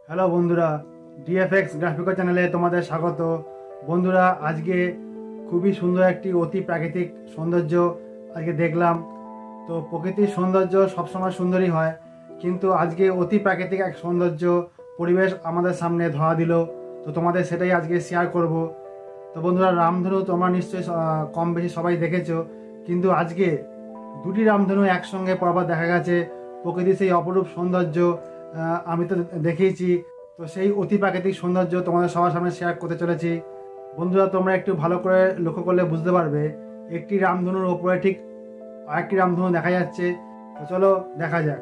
Hello বন্ধুরা, ডিএফএক্স গ্রাফিকো চ্যানেলে তোমাদের স্বাগত। বন্ধুরা, আজকে খুবই সুন্দর একটি অতি প্রাকৃতিক সৌন্দর্য আজকে দেখলাম। তো প্রকৃতির সৌন্দর্য সবসময় সুন্দরই হয়, কিন্তু আজকে অতি প্রাকৃতিক এক সৌন্দর্য পরিবেশ আমাদের সামনে ধরা দিল। তো তোমাদের সেটাই আজকে শেয়ার করব। তো বন্ধুরা, রামধনু তোমরা নিশ্চয়ই কম বেশি সবাই দেখেছো, কিন্তু আজকে দুটি রামধনু একসঙ্গে পরপর দেখা গেছে। প্রকৃতির সেই অপরূপ সৌন্দর্য আমি তো দেখেইছি। তো সেই অতি প্রাকৃতিক সৌন্দর্য তোমাদের সবার সামনে শেয়ার করতে চলেছি। বন্ধুরা, তোমরা একটু ভালো করে লক্ষ্য করলে বুঝতে পারবে একটি রামধনুর ওপরে ঠিক আরেকটি রামধনু দেখা যাচ্ছে। তো চলো দেখা যাক।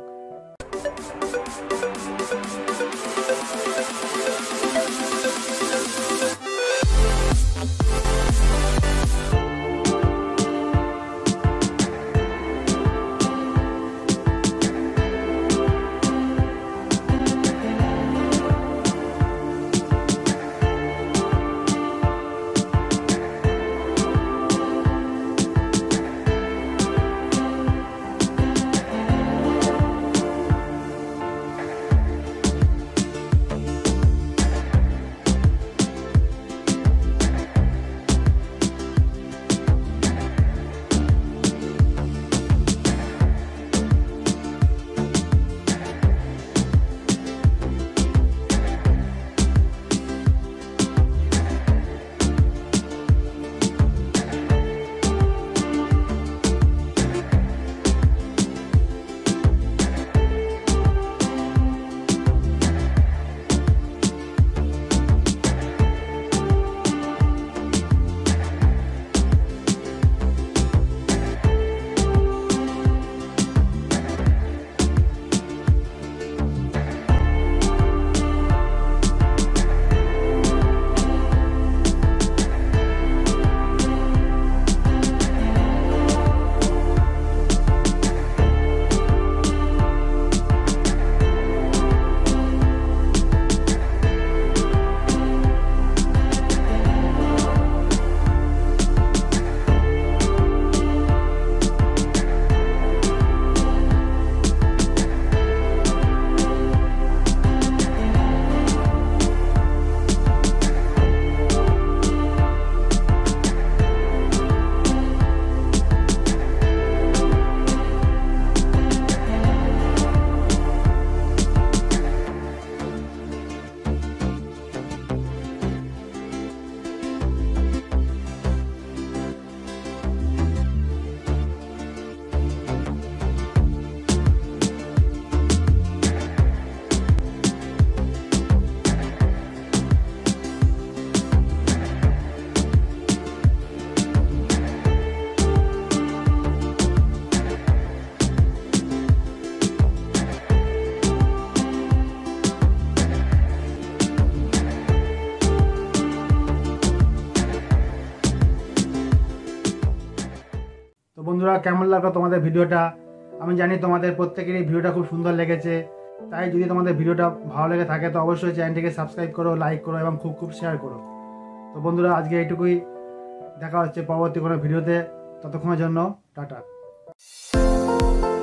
তো বন্ধুরা, কেমন লাগলো তোমাদের ভিডিওটা? আমি জানি তোমাদের প্রত্যেকেরই ভিডিওটা খুব সুন্দর লেগেছে। তাই যদি তোমাদের ভিডিওটা ভালো লেগে থাকে তো অবশ্যই চ্যানেলটিকে সাবস্ক্রাইব করো, লাইক করো এবং খুব খুব শেয়ার করো। তো বন্ধুরা, আজকে এইটুকুই। দেখা হচ্ছে পরবর্তী কোনো ভিডিওতে। ততক্ষণের জন্য টাটা।